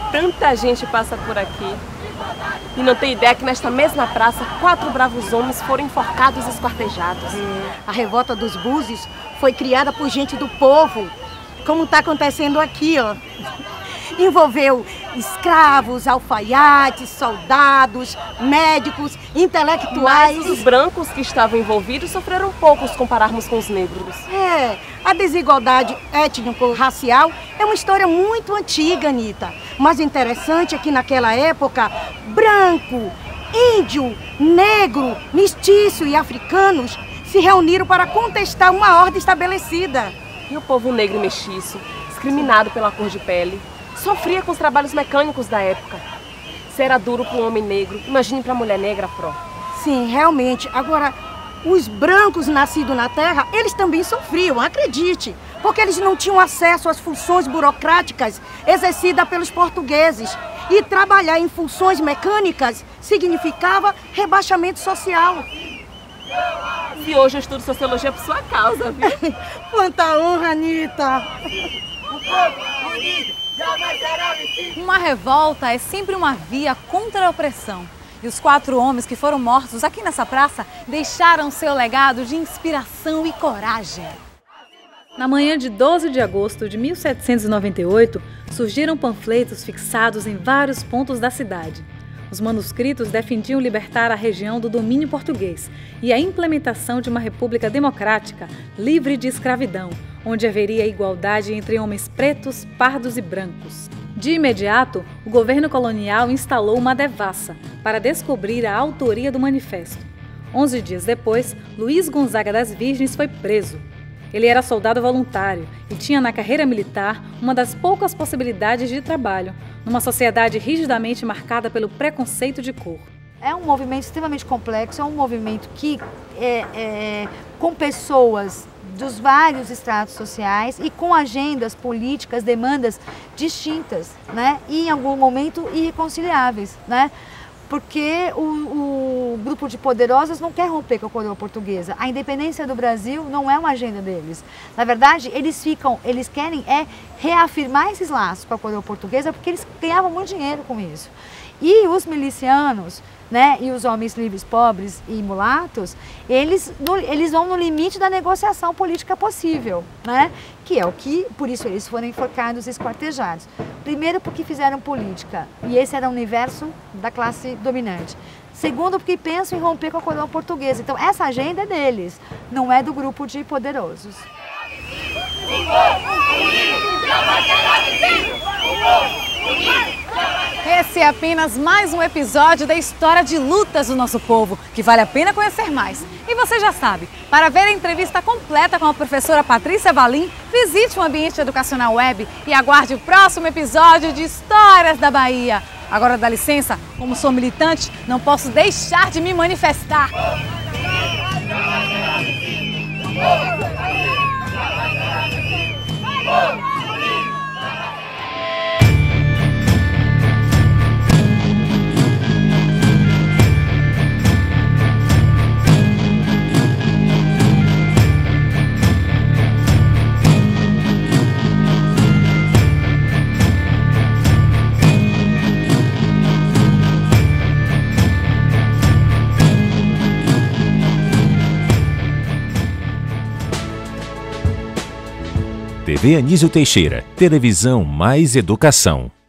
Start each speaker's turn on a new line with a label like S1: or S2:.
S1: Tanta gente passa por aqui. E não tem ideia que nesta mesma praça, 4 bravos homens foram enforcados e esquartejados.
S2: A revolta dos Búzios foi criada por gente do povo, como está acontecendo aqui, ó. Envolveu escravos, alfaiates, soldados, médicos, intelectuais.
S1: Mas os brancos que estavam envolvidos sofreram pouco se compararmos com os negros.
S2: A desigualdade étnico-racial é uma história muito antiga, Anitta. Mas o interessante é que naquela época, branco, índio, negro, mestiço e africanos se reuniram para contestar uma ordem estabelecida.
S1: E o povo negro e mestiço, discriminado pela cor de pele, sofria com os trabalhos mecânicos da época. Se era duro para um homem negro, imagine para a mulher negra, Pró.
S2: Sim, realmente. Agora, os brancos nascidos na terra, eles também sofriam, acredite. Porque eles não tinham acesso às funções burocráticas exercidas pelos portugueses. E trabalhar em funções mecânicas significava rebaixamento social.
S1: E hoje eu estudo sociologia por sua causa, viu?
S2: Quanta honra, Anitta!
S3: Uma revolta é sempre uma via contra a opressão. E os 4 homens que foram mortos aqui nessa praça deixaram seu legado de inspiração e coragem. Na manhã de 12 de agosto de 1798, surgiram panfletos fixados em vários pontos da cidade. Os manuscritos defendiam libertar a região do domínio português e a implementação de uma república democrática, livre de escravidão, onde haveria igualdade entre homens pretos, pardos e brancos. De imediato, o governo colonial instalou uma devassa para descobrir a autoria do manifesto. 11 dias depois, Luiz Gonzaga das Virgens foi preso. Ele era soldado voluntário e tinha na carreira militar uma das poucas possibilidades de trabalho, numa sociedade rigidamente marcada pelo preconceito de cor.
S4: É um movimento extremamente complexo, é um movimento que com pessoas dos vários estratos sociais e com agendas políticas, demandas distintas, né? E em algum momento irreconciliáveis, né? Porque o grupo de poderosos não quer romper com a coroa portuguesa. A independência do Brasil não é uma agenda deles. Na verdade, eles querem reafirmar esses laços com a coroa portuguesa porque eles ganhavam muito dinheiro com isso. E os milicianos, né, e os homens livres, pobres e mulatos, eles vão no limite da negociação política possível, né? Que é o que, por isso eles foram enforcados e esquartejados. Primeiro porque fizeram política, e esse era o universo da classe dominante. Segundo porque pensam em romper com a coroa portuguesa. Então essa agenda é deles, não é do grupo de poderosos.
S3: Esse é apenas mais um episódio da história de lutas do nosso povo, que vale a pena conhecer mais. E você já sabe, para ver a entrevista completa com a professora Patrícia Valim, visite o Ambiente Educacional Web e aguarde o próximo episódio de Histórias da Bahia. Agora dá licença, como sou militante, não posso deixar de me manifestar.
S5: TV Anísio Teixeira, televisão mais educação.